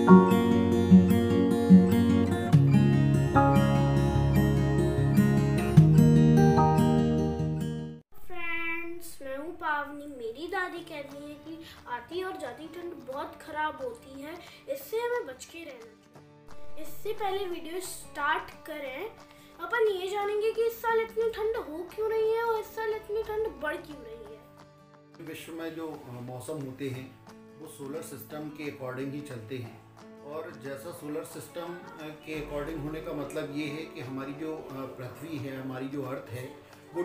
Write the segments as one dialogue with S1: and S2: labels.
S1: मैं हूँ पावनी। मेरी दादी कहती है कि आती और जाती ठंड बहुत खराब होती है, इससे हमें बच के रहना चाहिए। इससे पहले वीडियो स्टार्ट करें, अपन ये जानेंगे कि इस साल इतनी ठंड हो क्यों रही है और इस साल इतनी ठंड बढ़ क्यों रही है।
S2: विश्व में जो मौसम होते हैं वो सोलर सिस्टम के अकॉर्डिंग ही चलते हैं, और जैसा सोलर सिस्टम के अकॉर्डिंग होने का मतलब ये है कि हमारी जो पृथ्वी है, हमारी जो अर्थ है, वो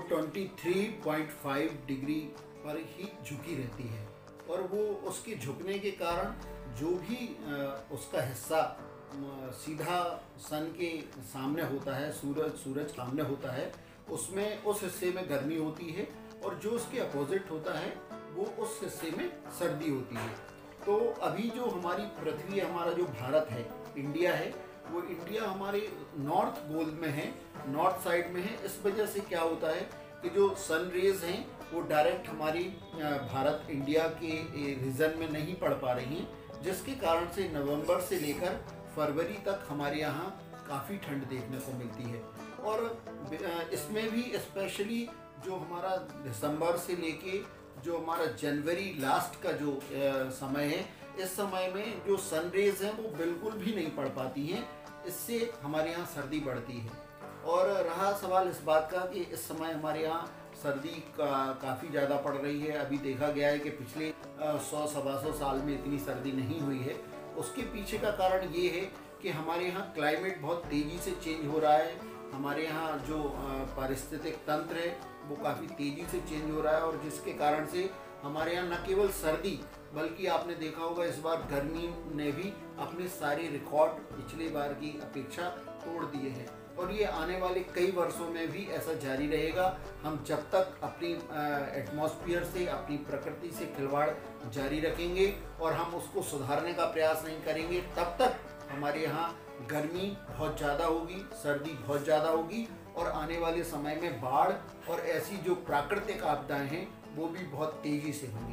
S2: 23.5 डिग्री पर ही झुकी रहती है। और वो उसके झुकने के कारण जो भी उसका हिस्सा सीधा सन के सामने होता है, सूरज सामने होता है, उसमें उस हिस्से में गर्मी होती है, और जो उसके अपोजिट होता है वो उस हिस्से में सर्दी होती है। तो अभी जो हमारी पृथ्वी, हमारा जो भारत है, इंडिया है, वो इंडिया हमारे नॉर्थ गोल में है, नॉर्थ साइड में है। इस वजह से क्या होता है कि जो सन रेज हैं वो डायरेक्ट हमारी भारत, इंडिया के रीजन में नहीं पड़ पा रही हैं, जिसके कारण से नवंबर से लेकर फरवरी तक हमारे यहाँ काफ़ी ठंड देखने को मिलती है। और इसमें भी स्पेशली जो हमारा दिसंबर से लेके जो हमारा जनवरी लास्ट का जो समय है, इस समय में जो सन रेज हैं वो बिल्कुल भी नहीं पड़ पाती हैं, इससे हमारे यहाँ सर्दी बढ़ती है। और रहा सवाल इस बात का कि इस समय हमारे यहाँ सर्दी काफ़ी ज़्यादा पड़ रही है। अभी देखा गया है कि पिछले 100-125 साल में इतनी सर्दी नहीं हुई है। उसके पीछे का कारण ये है कि हमारे यहाँ क्लाइमेट बहुत तेज़ी से चेंज हो रहा है। हमारे यहाँ जो पारिस्थितिक तंत्र है वो काफ़ी तेज़ी से चेंज हो रहा है, और जिसके कारण से हमारे यहाँ न केवल सर्दी बल्कि आपने देखा होगा इस बार गर्मी ने भी अपने सारे रिकॉर्ड पिछले बार की अपेक्षा तोड़ दिए हैं। और ये आने वाले कई वर्षों में भी ऐसा जारी रहेगा। हम जब तक अपनी एटमॉस्फेयर से, अपनी प्रकृति से खिलवाड़ जारी रखेंगे और हम उसको सुधारने का प्रयास नहीं करेंगे, तब तक हमारे यहाँ गर्मी बहुत ज़्यादा होगी, सर्दी बहुत ज़्यादा होगी, और आने वाले समय में बाढ़ और ऐसी जो प्राकृतिक आपदाएं हैं वो भी बहुत तेज़ी से होंगी।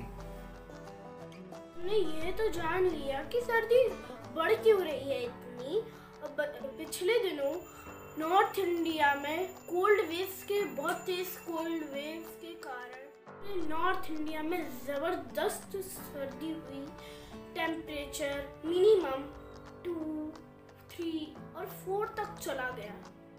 S1: हमने ये तो जान लिया कि सर्दी बढ़ क्यों रही है इतनी। पिछले दिनों नॉर्थ इंडिया में बहुत तेज कोल्ड वेव्स के कारण नॉर्थ इंडिया में ज़बरदस्त सर्दी हुई। टेम्परेचर मिनिमम 2, 3 और 4 तक चला गया।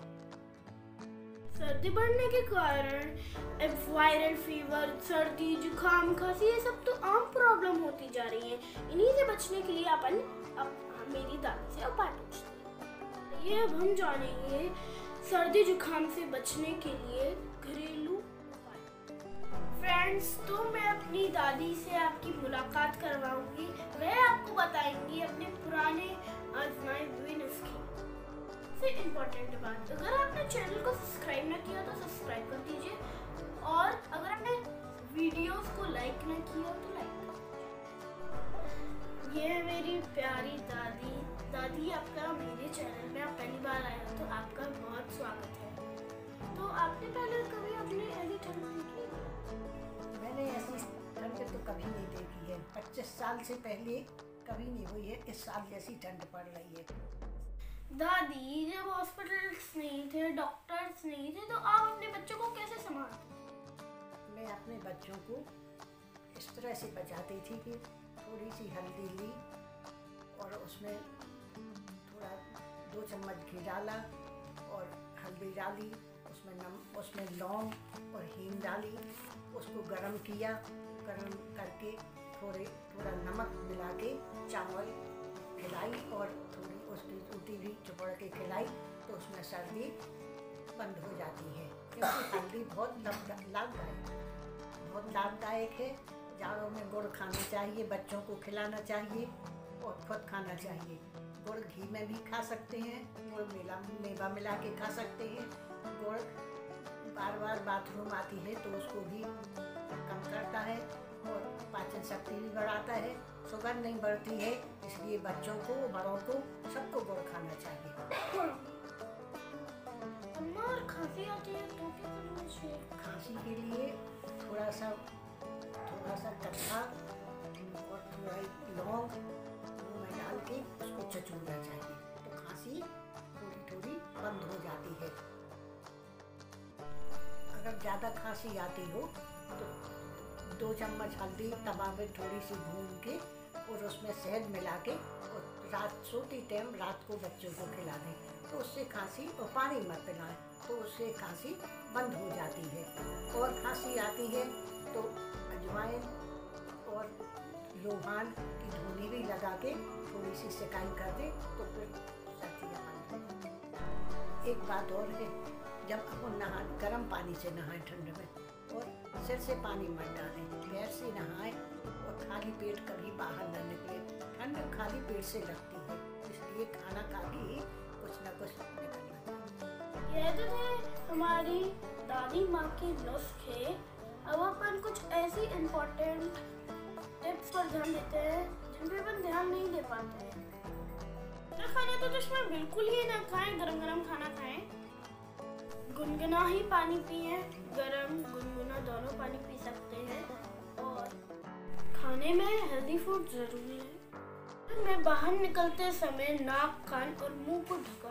S1: सर्दी बढ़ने के कारण वायरल फीवर, सर्दी, जुकाम, खांसी, ये सब तो आम प्रॉब्लम होती जा रही है। इन्हीं से बचने के लिए अपन मेरी दादी से उपाय पूछते हैं। ये अब हम जानेंगे सर्दी जुकाम से बचने के लिए घरेलू उपाय। फ्रेंड्स, तो मैं अपनी दादी से आपकी मुलाकात करवाऊंगी। वह आपको बताएंगी अपने पुराने आजमाए हुए नुस्खे। सबसे इम्पोर्टेंट बात, अगर आपने चैनल को सब्सक्राइब ना किया तो सब्सक्राइब कर दीजिए, और अगर आपने वीडियोस को लाइक ना किया तो लाइक कर दीजिए। ये है मेरी प्यारी दादी। दादी, आपका मेरे चैनल में आप पहली बार आए हो तो आपका बहुत स्वागत है। तो आपने पहले कभी अपने ऐसी ठंड देखी?
S3: मैंने ऐसी ठंड तो कभी नहीं देखी है। 25 साल से पहले कभी नहीं हुई है। इस साल जैसी ठंड पड़ रही है।
S1: दादी, जब हॉस्पिटल्स नहीं थे, डॉक्टर्स नहीं थे, तो आप अपने बच्चों को कैसे संभालते?
S3: मैं अपने बच्चों को इस तरह से बचाती थी कि थोड़ी सी हल्दी ली और उसमें थोड़ा 2 चम्मच घी डाला और हल्दी डाली, उसमें लौंग और हींग डाली, उसको गरम किया, गरम करके थोड़ा नमक मिला के चावल खिलाई और थोड़ी उसकी रोटी भी चुपड़ के खिलाई, तो उसमें सर्दी बंद हो जाती है। क्योंकि हल्दी बहुत लाभदायक है। जाड़ों में गुड़ खाना चाहिए, बच्चों को खिलाना चाहिए और खुद खाना चाहिए। गुड़ घी में भी खा सकते हैं, गुड़ मेवा मिला के खा सकते हैं। गुड़ बार बार बाथरूम आती है तो उसको भी कम करता है और पाचन शक्ति भी बढ़ाता है। शुगर नहीं बढ़ती है, इसलिए बच्चों को, बड़ों को, सबको गुड़ खाना चाहिए।
S1: अम्मा, खांसी आती है तो क्या करना चाहिए?
S3: खांसी के लिए थोड़ा सा कट्ठा और थोड़ा लौंग में डाल के उसको निचोड़ना चाहिए, तो खांसी थोड़ी थोड़ी बंद हो जाती है। अगर ज़्यादा खांसी आती हो तो 2 चम्मच हल्दी तवा में थोड़ी सी भून के और उसमें शहद मिला के और रात सोती टाइम रात को बच्चों को खिला दें, तो उससे खांसी, और पानी मत पिलाएं, तो उससे खांसी बंद हो जाती है। और खांसी आती है तो अजवाइन और लोहान की धुनी भी लगा के थोड़ी सी सिकाई कर दें, तो फिर सर्दियाँ बंद हो जाती। एक बात और है, जब अपन गर्म पानी से नहाएं ठंड में, और सिर से पानी मत डालें, पैर से नहाएं, और खाली पेट कभी बाहर न निकले। ठंड खाली पेट से लगती है, इसलिए खाना खा के ही कुछ न कुछ निकलना चाहिए।
S1: ये तो थे हमारी दादी माँ के नुस्खे। अब अपन कुछ ऐसी इम्पोर्टेंट टिप्स पर ध्यान देते हैं जिन पे अपन ध्यान नहीं दे पाते हैं। खाना तो दुश्मन बिल्कुल ही ना खाएं, गरम गरम खाना खाएं, गुनगुना ही पानी पिए, गरम गुनगुना दोनों पानी पी सकते हैं, और खाने में हेल्दी फूड जरूरी है। मैं बाहर निकलते समय नाक, कान और मुंह को ढका